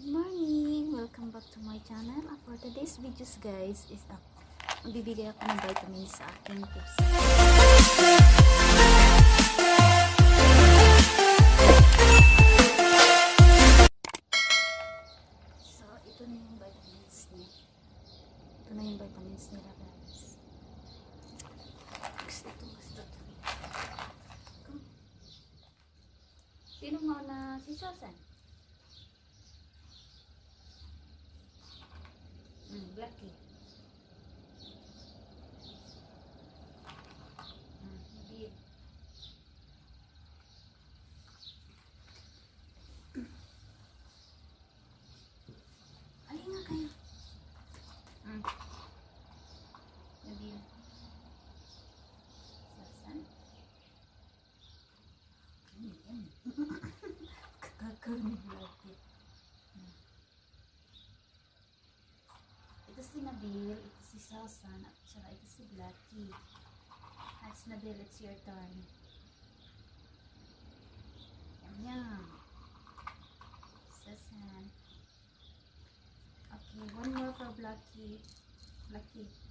Good morning! Welcome back to my channel. For today's videos guys is magbibigay ako ng vitamins sa aking pusa. So, ito na yung vitamins niya. Ito na yung vitamins nila guys. Gusto. Sino mo na si Susan? Blacky. Nabil. Alin nga kayo? Nabil. Sasan? Kakakaw ni Blacky. Ito si Nabil, ito si Sasan, at saka ito si Blacky. It's Nabil, it's your turn. Yum. Sasan. Okay, one more for Blacky. Blacky.